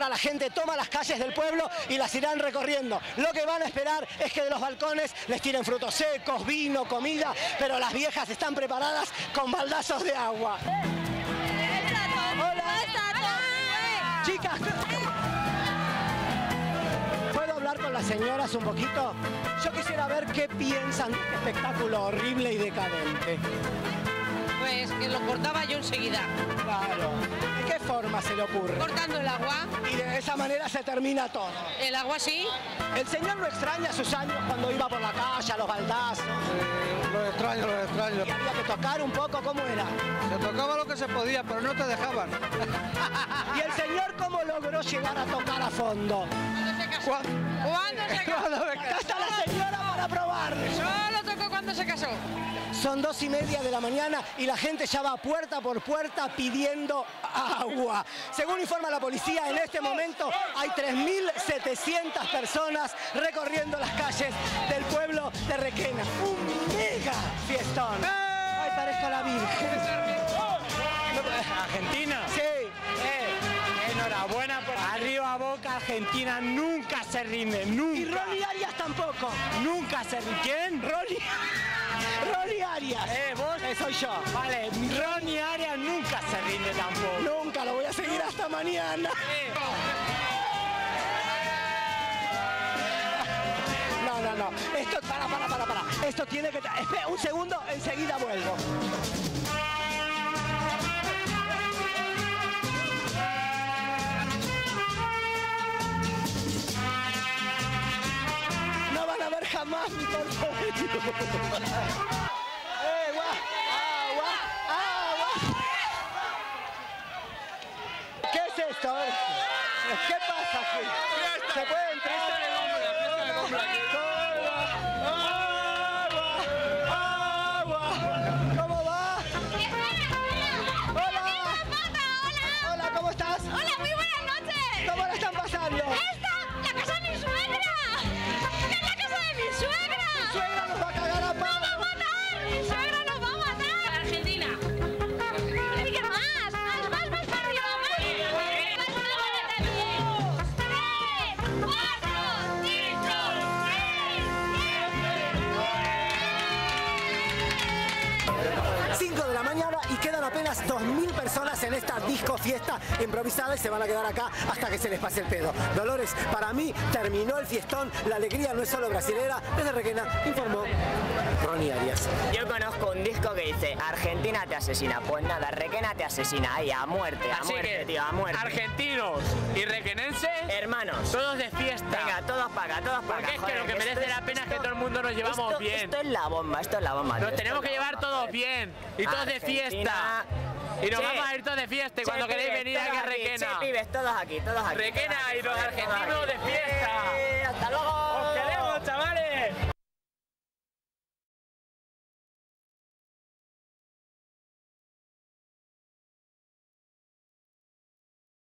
ahora la gente toma las calles del pueblo y las irán recorriendo. Lo que van a esperar es que de los balcones les tiren frutos secos, vino, comida, pero las viejas están preparadas con baldazos de agua. Hola. Chicas, ¿puedo hablar con las señoras un poquito? Yo quisiera ver qué piensan de este espectáculo horrible y decadente. Pues que lo cortaba yo enseguida. Claro. ¿De qué forma se le ocurre? Cortando el agua. Y de esa manera se termina todo. El agua sí. ¿El señor no extraña sus años cuando iba por la calle, a los baldazos? Lo extraño. ¿Y había que tocar un poco? ¿Cómo era? Se tocaba lo que se podía, pero no te dejaban. ¿Y el señor cómo logró llegar a tocar a fondo? ¿Cuándo se casó? ¿Cuándo se casó? Acá está la señora para probar. Solo tocó cuando se casó. Son 2:30 de la mañana y la gente ya va puerta por puerta pidiendo agua. Según informa la policía, en este momento hay 3.700 personas recorriendo las calles del pueblo de Requena. ¡Un mega fiestón! ¡Ay, parezco la Virgen! ¿Argentina? Sí. Enhorabuena por arriba Boca. Argentina nunca se rinde, nunca. Y Ronnie Arias tampoco. Nunca se rinde. ¿Quién? Ronnie Arias. ¿Vos? Soy yo. Vale, Ronnie Arias nunca se rinde tampoco. Nunca, lo voy a seguir hasta mañana. No. Esto, para. Esto tiene que... Espera un segundo, enseguida vuelvo. No van a ver jamás mi portfolio. ¡Agua! ¿Qué es esto? ¿Qué pasa aquí? ¿Se puede entrar? ¡Agua! ¿Cómo va? Hola, ¿cómo estás? Hola, muy buenas noches. ¿Cómo la están pasando? ¡La casa de mi suegra! ¡Es la casa de mi suegra! ¡Mi suegra nos va a cagar a palo! ¡Nos va a matar! ¡Mi suegra nos va a matar! Argentina. ¿Y qué más? ¡Más para arriba! ¡Más! apenas 2.000 personas en esta disco fiesta improvisada y se van a quedar acá hasta que se les pase el pedo. Dolores, para mí terminó el fiestón, la alegría no es solo brasilera. Desde Requena informó Ronnie Arias. Yo conozco un disco que dice Argentina te asesina. Pues nada, Requena te asesina ahí a muerte, tío, a muerte. Argentinos y requenenses, hermanos, todos de fiesta. Venga, todos para acá, todos para acá. Porque es que lo que merece la pena es que todo el mundo nos llevamos bien. Esto es la bomba, esto es la bomba. Nos tenemos que llevar todos bien y todos de fiesta. Y nos vamos a ir todos de fiesta y cuando queréis venir aquí a Requena. Pibes, todos aquí, todos aquí. Requena y los argentinos de fiesta. ¡Hasta luego!